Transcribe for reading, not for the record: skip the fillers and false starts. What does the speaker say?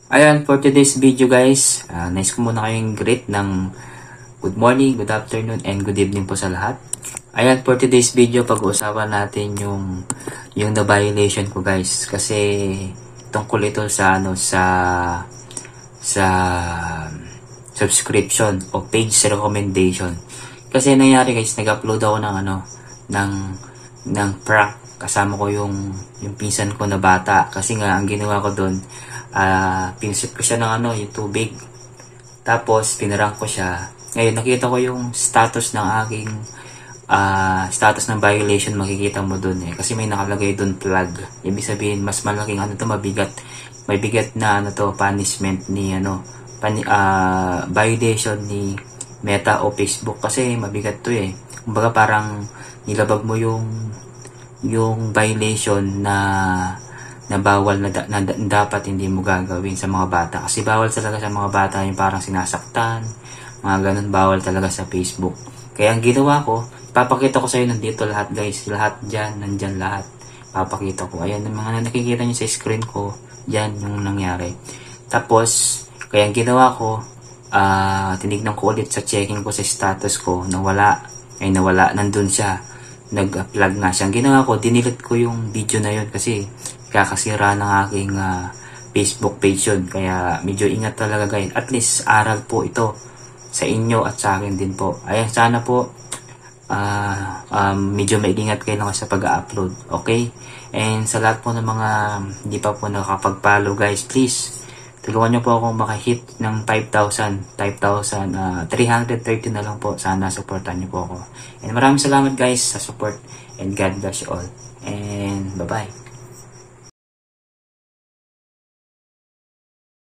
Ayan, for today's video guys, nice ko muna kayong greet ng good morning, good afternoon, and good evening po sa lahat. Ayan, for today's video, pag-uusapan natin yung na-violation ko guys. Kasi tungkol ito sa sa subscription o page recommendation. Kasi nangyari guys, nag-upload ako ng prank. Kasama ko yung pinsan ko na bata. Kasi nga, ang ginawa ko doon, pinisip ko siya ng yung tubig. Tapos, pinarang ko siya. Ngayon, nakita ko yung status ng aking status ng violation, makikita mo dun eh. Kasi may nakalagay dun flag. Ibig sabihin, mas malaking mabigat. May bigat na punishment ni violation ni Meta o Facebook. Kasi mabigat to eh. Kumbaga parang nilabag mo yung violation na bawal na dapat hindi mo gagawin sa mga bata. Kasi bawal talaga sa mga bata yung parang sinasaktan, mga ganun, bawal talaga sa Facebook. Kaya ang ginawa ko, papakita ko sa iyo nandito lahat guys. Lahat dyan, nandyan lahat. Papakita ko. Ayan, yung mga nakikita nyo sa screen ko, dyan yung nangyari. Tapos, kaya ang ginawa ko, tinignan ko ulit sa checking ko sa status ko, nawala, nandun siya. Nag-plug na siya. Ang ginawa ko, dinilit ko yung video na yun kasi kakasira ng aking Facebook page yun. Kaya medyo ingat talaga guys. At least aral po ito sa inyo at sa akin din po. Ayan, sana po medyo maiingat kayo sa pag-upload. Okay? And sa lahat po ng mga hindi pa po nakapag-follow guys, please tulungan nyo po akong makahit ng 5,000, 330 na lang po. Sana supportan nyo po ako. And maraming salamat guys sa support. And God bless you all. And bye-bye.